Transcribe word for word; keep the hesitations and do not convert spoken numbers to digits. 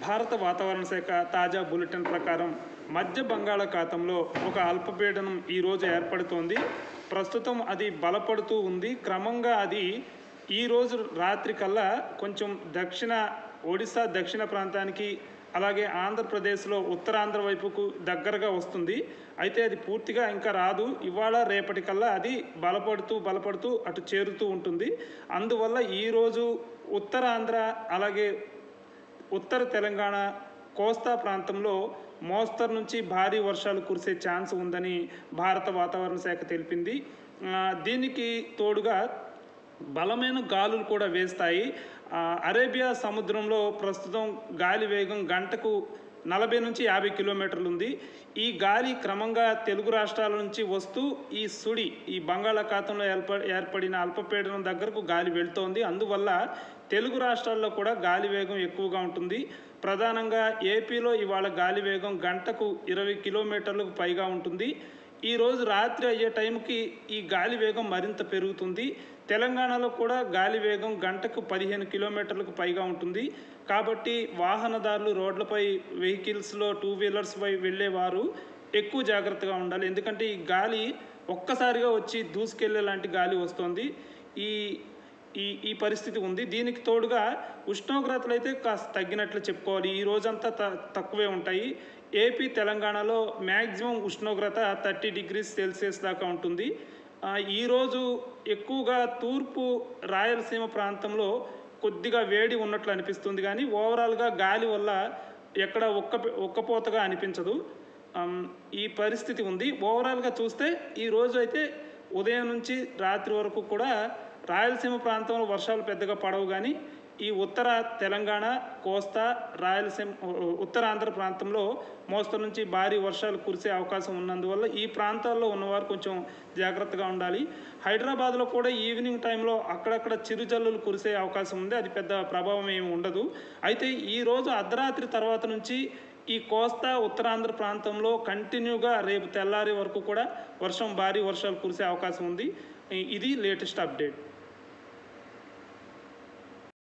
భారత వాతావరణ శాఖ తాజా బులెటిన్ ప్రకారం మధ్య బంగాళాఖాతంలో ఒక అల్పపీడనం ఈరోజు ఏర్పడుతోంది. ప్రస్తుతం అది బలపడుతూ ఉంది. క్రమంగా అది ఈరోజు రాత్రి కల్లా కొంచెం దక్షిణ ఒడిశా దక్షిణ ప్రాంతానికి, అలాగే ఆంధ్రప్రదేశ్లో ఉత్తరాంధ్ర వైపుకు దగ్గరగా వస్తుంది. అయితే అది పూర్తిగా ఇంకా రాదు. ఇవాళ రేపటి కల్లా అది బలపడుతూ బలపడుతూ అటు చేరుతూ ఉంటుంది. అందువల్ల ఈరోజు ఉత్తరాంధ్ర అలాగే ఉత్తర తెలంగాణ కోస్తా ప్రాంతంలో మోస్తరు నుంచి భారీ వర్షాలు కురిసే ఛాన్స్ ఉందని భారత వాతావరణ శాఖ తెలిపింది. దీనికి తోడుగా బలమైన గాలులు కూడా వేస్తాయి. అరేబియా సముద్రంలో ప్రస్తుతం గాలి వేగం గంటకు నలభై నుంచి యాభై కిలోమీటర్లు ఉంది. ఈ గాలి క్రమంగా తెలుగు రాష్ట్రాల నుంచి వస్తూ ఈ సుడి ఈ బంగాళాఖాతంలో ఏర్ప ఏర్పడిన అల్పపీడనం దగ్గరకు గాలి వెళ్తోంది. అందువల్ల తెలుగు రాష్ట్రాల్లో కూడా గాలి వేగం ఎక్కువగా ఉంటుంది. ప్రధానంగా ఏపీలో ఇవాళ గాలి వేగం గంటకు ఇరవై కిలోమీటర్లకు పైగా ఉంటుంది. ఈరోజు రాత్రి అయ్యే టైంకి ఈ గాలి వేగం మరింత పెరుగుతుంది. తెలంగాణలో కూడా గాలి వేగం గంటకు పదిహేను కిలోమీటర్లకు పైగా ఉంటుంది. కాబట్టి వాహనదారులు, రోడ్లపై వెహికల్స్లో టూ వీలర్స్పై వెళ్ళేవారు ఎక్కువ జాగ్రత్తగా ఉండాలి. ఎందుకంటే ఈ గాలి ఒక్కసారిగా వచ్చి దూసుకెళ్లే లాంటి గాలి వస్తుంది. ఈ ఈ ఈ పరిస్థితి ఉంది. దీనికి తోడుగా ఉష్ణోగ్రతలు అయితే కాస్త తగ్గినట్లు చెప్పుకోవాలి. ఈ రోజంతా త తక్కువే ఉంటాయి. ఏపీ, తెలంగాణలో మ్యాక్సిమం ఉష్ణోగ్రత థర్టీ డిగ్రీస్ సెల్సియస్ దాకా ఉంటుంది. ఈరోజు ఎక్కువగా తూర్పు రాయలసీమ ప్రాంతంలో కొద్దిగా వేడి ఉన్నట్లు అనిపిస్తుంది, కానీ ఓవరాల్గా గాలి వల్ల ఎక్కడ ఒక్క ఒక్కపోతగా అనిపించదు. ఈ పరిస్థితి ఉంది. ఓవరాల్గా చూస్తే ఈరోజు అయితే ఉదయం నుంచి రాత్రి వరకు కూడా రాయలసీమ ప్రాంతంలో వర్షాలు పెద్దగా పడవు, కానీ ఈ ఉత్తర తెలంగాణ, కోస్తా, రాయలసీమ, ఉత్తరాంధ్ర ప్రాంతంలో మోస్తరు నుంచి భారీ వర్షాలు కురిసే అవకాశం ఉన్నందువల్ల ఈ ప్రాంతాల్లో ఉన్నవారు కొంచెం జాగ్రత్తగా ఉండాలి. హైదరాబాద్లో కూడా ఈవినింగ్ టైంలో అక్కడక్కడ చిరుజల్లులు కురిసే అవకాశం ఉంది. అది పెద్ద ప్రభావం ఏమి ఉండదు. అయితే ఈరోజు అర్ధరాత్రి తర్వాత నుంచి ఈ కోస్తా, ఉత్తరాంధ్ర ప్రాంతంలో కంటిన్యూగా రేపు తెల్లారి వరకు కూడా వర్షం భారీ వర్షాలు కురిసే అవకాశం ఉంది. ఇది లేటెస్ట్ అప్డేట్.